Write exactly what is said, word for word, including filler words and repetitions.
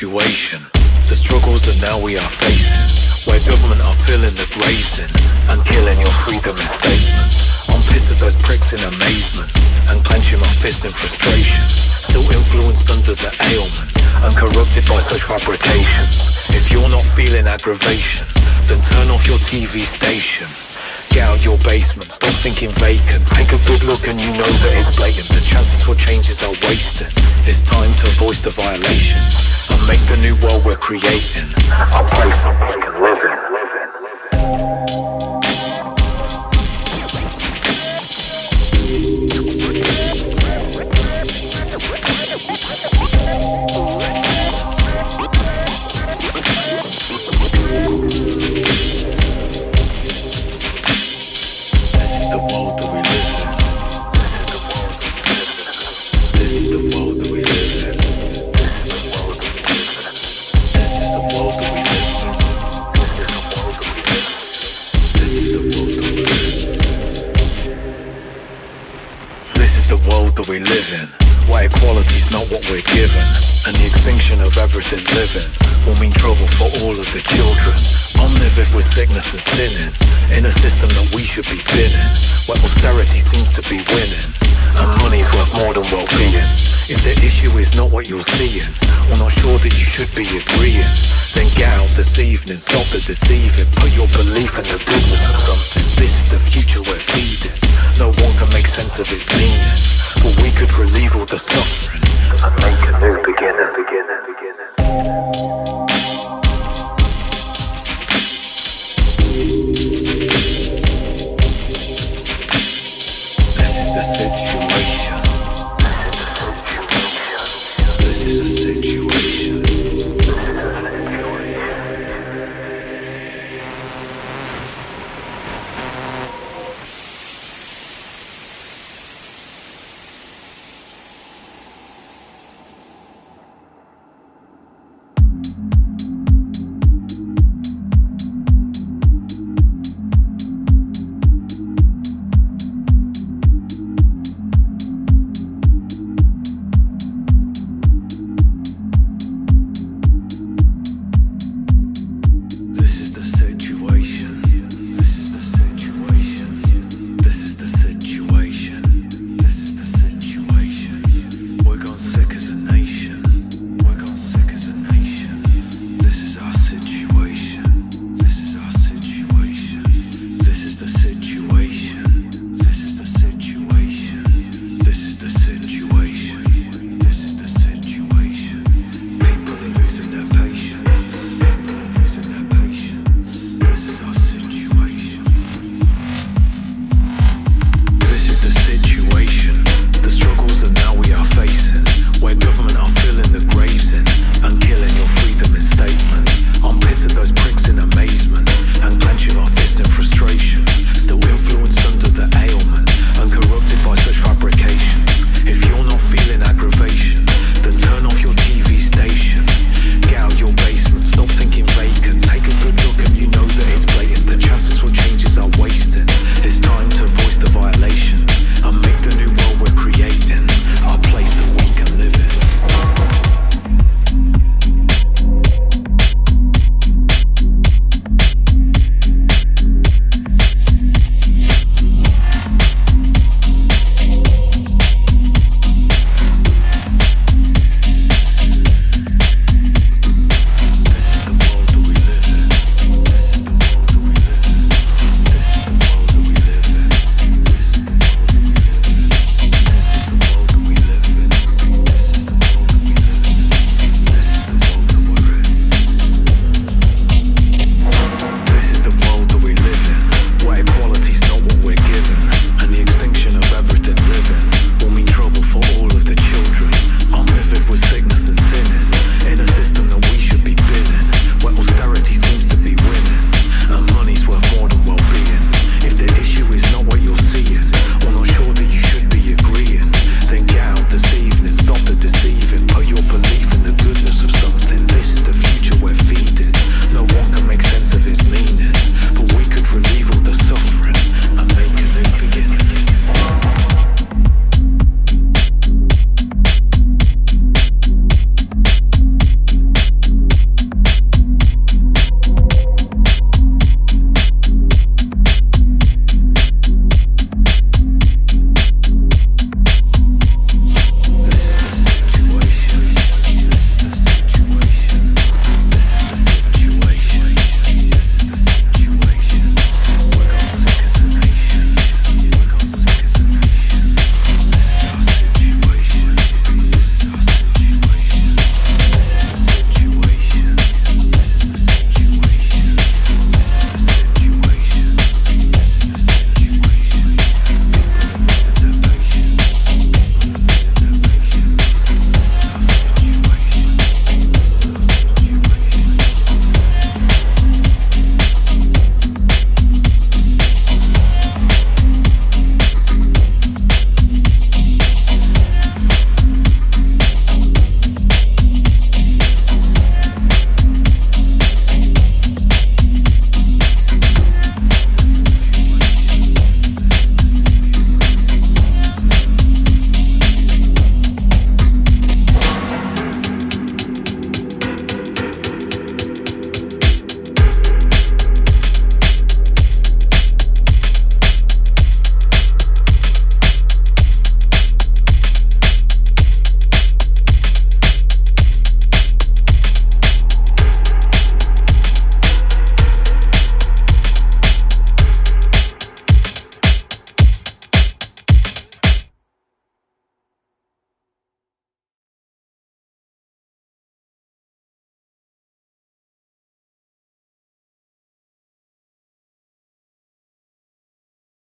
situation, the struggles that now we are facing, where government are filling the graves in and killing your freedom in statements. I'm pissed at those pricks in amazement and clenching my fist in frustration, still influenced under the ailment and corrupted by such fabrications. If you're not feeling aggravation, then turn off your T V station. Get out your basement, stop thinking vacant. Take a good look and you know that it's blatant. The chances for changes are wasted. It's time to voice the violations and make the new world we're creating a place that we can live in. We live in, where equality's not what we're given, and the extinction of everything living will mean trouble for all of the children. I'm livid with sickness and sinning, in a system that we should be binning, where austerity seems to be winning, and money's worth more than well-being. If the issue is not what you're seeing, or not sure that you should be agreeing, then get out this evening, stop the deceiving, put your belief in the good